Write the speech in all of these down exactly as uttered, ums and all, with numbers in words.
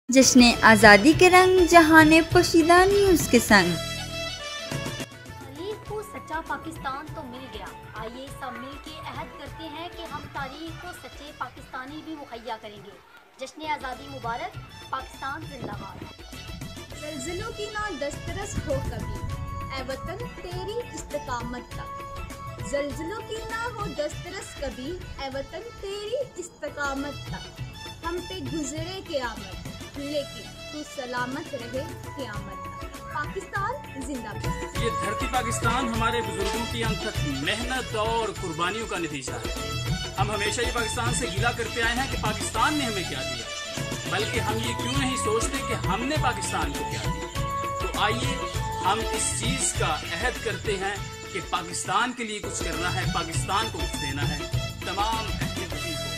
جشن آزادی کے رنگ جہاں نے پوشیدہ نیوز کے سنگ۔ تاریخ کو سچا پاکستان تو مل گیا، آئیے سب مل کے عہد کرتے ہیں کہ ہم تاریخ کو سچے پاکستانی بھی مہیا کریں گے۔ جشن آزادی مبارک، پاکستان زندہ باد۔ زلزلوں کی نہ دسترس ہو کبھی، اے وطن تیری استقامت تک۔ زلزلوں کی نہ ہو دسترس کبھی، اے وطن تیری استقامت تک۔ ہم پہ گزرے قیامت لیکن تو سلامت رہے قیامت تک۔ پاکستان زندہ باد۔ یہ دھرتی پاکستان ہمارے بزرگوں کی انتھک محنت اور قربانیوں کا نتیجہ ہے۔ ہم ہمیشہ یہ پاکستان سے گیلا کرتے آئے ہیں کہ پاکستان نے ہمیں کیا دیا، بلکہ ہم یہ کیوں نہیں سوچتے کہ ہم نے پاکستان کو کیا دیا۔ تو آئیے ہم اس چیز کا عہد کرتے ہیں کہ پاکستان کے لیے کچھ کرنا ہے، پاکستان کو کچھ دینا ہے۔ تمام اہل وطن کو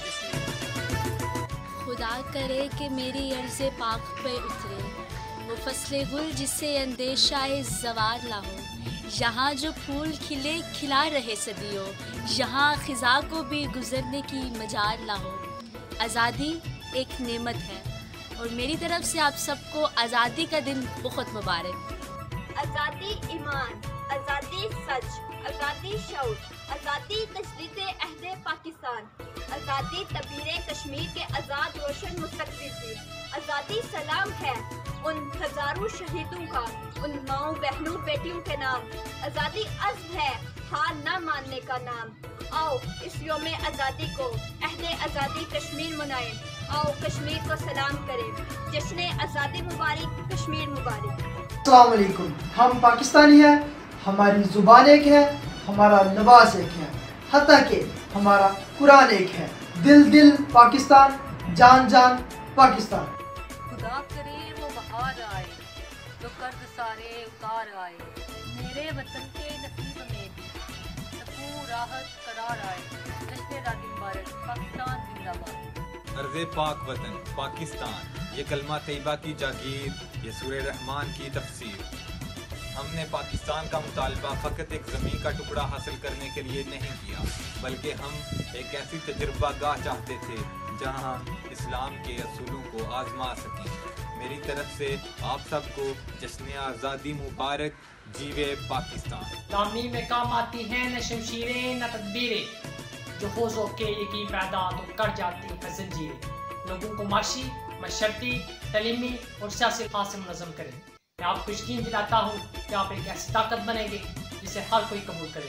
خدا کرے کہ میری عرض پاک پہ اترے وہ فصل گل جس سے اندیشہ زوال نہ ہو۔ یہاں جو پھول کھلے کھلا رہے صدیوں، یہاں خزاں کو بھی گزرنے کی مجال نہ ہو۔ آزادی ایک نعمت ہے اور میری طرف سے آپ سب کو آزادی کا دن بہت مبارک۔ آزادی ایمان، آزادی سچ، آزادی شعور، آزادی تجدید عہد پاکستان، آزادی تعبیر کشمیر کے آزاد روشن مستقبل کی۔ آزادی سلام ہے ان ہزاروں شہیدوں کا، ان ماؤں بہنوں بیٹیوں کے نام۔ آزادی عزم ہے ہار نہ ماننے کا نام۔ آؤ اس یوم آزادی کو عہد آزادی کشمیر منائیں، آؤ کشمیر کو سلام کریں۔ جشن آزادی مبارک، کشمیر مبارک۔ السلام علیکم۔ ہم پاکستانی ہیں، ہماری زبان ایک ہے، ہمارا لباس ایک ہے، حتیٰ کہ ہمارا قرآن ایک ہے۔ دل دل پاکستان، جان جان پاکستان۔ خدا کرے وہ بہار آئے تو قرض سارے اتار آئے، میرے وطن کے نصیب میں بھی سکون راحت قرار آئے۔ جشن آزادی مبارک، پاکستان زندہ باد۔ ارض پاک وطن پاکستان، یہ کلمہ طیبہ کی جاگیر، یہ سورہ رحمان کی تفسیر۔ ہم نے پاکستان کا مطالبہ فقط ایک زمین کا ٹکڑا حاصل کرنے کے لیے نہیں کیا، بلکہ ہم ایک ایسی تجربہ گاہ چاہتے تھے جہاں ہم اسلام کے اصولوں کو آزما سکیں۔ میری طرف سے آپ سب کو جشن آزادی مبارک۔ جیوے پاکستان۔ تعمیر میں کام آتی ہیں نہ شمشیریں نہ تدبیریں، جو خوضوں کے یقین پیدا تو کر جاتی ہیں زنجیریں۔ لوگوں کو معاشی، معاشرتی، تعلیمی اور سیاسی لحاظ سے منظم کریں۔ میں آپ کو یقین دلاتا ہوں کہ آپ ایک ایسی طاقت بنیں گے جسے ہر کوئی قبول کرے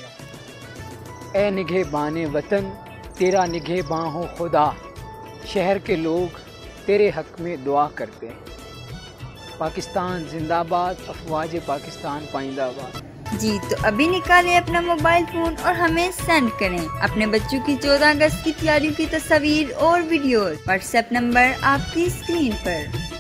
گا۔ اے نگہبان وطن، تیرا نگہباں ہو خدا، شہر کے لوگ تیرے حق میں دعا کرتے ہیں۔ پاکستان زندہ باد، افواج پاکستان پائندہ باد۔ جی تو ابھی نکالیں اپنا موبائل فون اور ہمیں سینڈ کریں اپنے بچوں کی چودہ اگست کی تیاریوں کی تصاویر اور ویڈیوز۔ واٹس ایپ نمبر آپ کی اسکرین پر۔